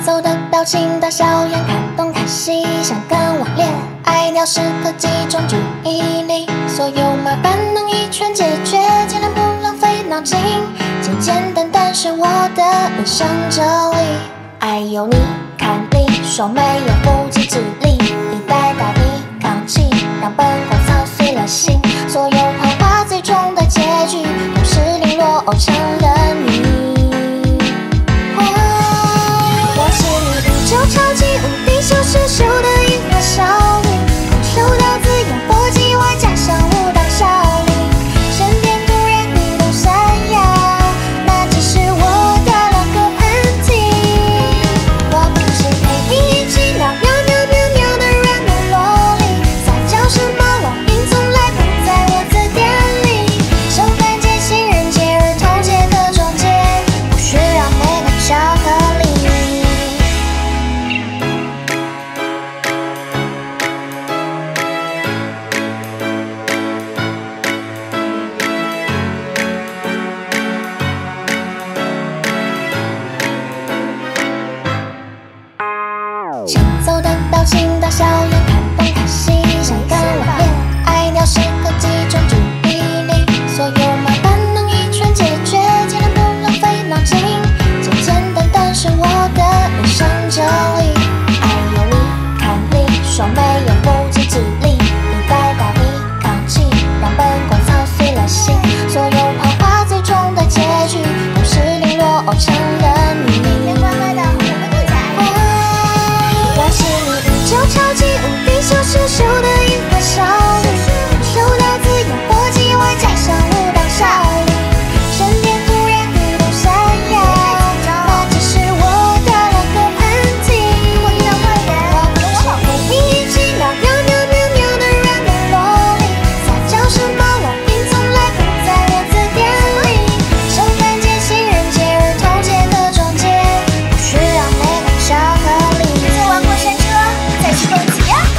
奏的表情大小眼，看东看西，想跟我恋爱鸟时刻集中注意力，所有麻烦能一拳解决，尽量不浪费脑筋，简简单单是我的人生哲理。爱有你看你，说没有不自制力，一代代抵抗气，让本宫操碎了心，所有谎话最终的结局都是零落成了你。我是你宇宙超级无敌小时秀的银河少女，空手道自由搏击外加上武当少女，身边突然一道闪耀，那只是我打了个喷嚏。我不是陪你一起喵喵喵喵喵的软绵萝莉，撒娇什么老鹰从来不在我字典里，生凡界新人界儿童界的中介，不需要每个巧克力。行走的表情大小眼，看东看西，想跟我恋爱鸟时刻集中注意力，所有麻烦能一拳解决，尽量不浪费脑筋，简简单单是我的人生哲理。爱有你看你，说没有不自制力，一代代抵抗气，让本宫操碎了心，所有谎话最终的结局都是零落成了你。我是你宇宙超级无敌小时秀的银河少女，空手道自由搏击外加上武当少女，身边突然一道闪耀，那只是我打了个喷嚏。我不是陪你一起喵喵喵喵喵的软绵萝莉，撒娇什么老鹰从来不在我字典里，生凡界新人界儿童界的中介，不需要每个巧克力。玩过山车，再去蹦极啊！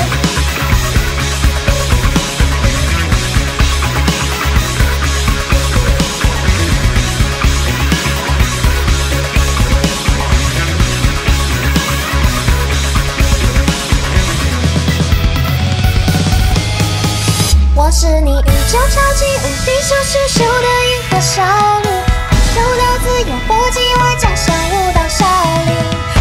我是你宇宙超级无敌小时秀的银河少女，空手道自由搏击外加上武当少女，